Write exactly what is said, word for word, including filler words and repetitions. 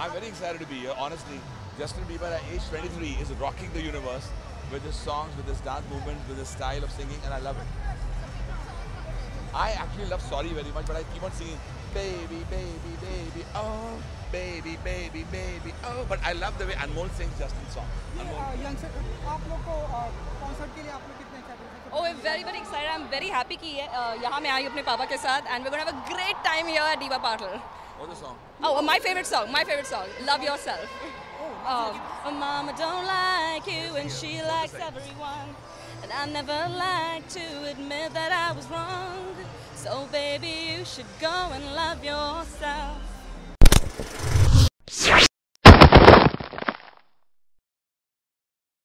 I'm very excited to be here. Honestly, Justin Bieber at age twenty-three is rocking the universe with his songs, with his dance movements, with his style of singing, and I love it. I actually love Sorry very much, but I keep on singing, baby, baby, baby, oh, baby, baby, baby, oh. But I love the way Anmol sings Justin's song. Anmol. Young से आप लोग को concert के लिए आप लोग कितने excited हैं? Oh, we're very very excited. I'm very happy कि uh, यहाँ मैं आई अपने पापा के साथ and we're gonna have a great time here at Diva Patil. What's the song? Oh, my favorite song. My favorite song. Love Yourself. Oh, Mama don't like you and she likes everyone, and I never like to admit that I was wrong. So baby, you should go and love yourself.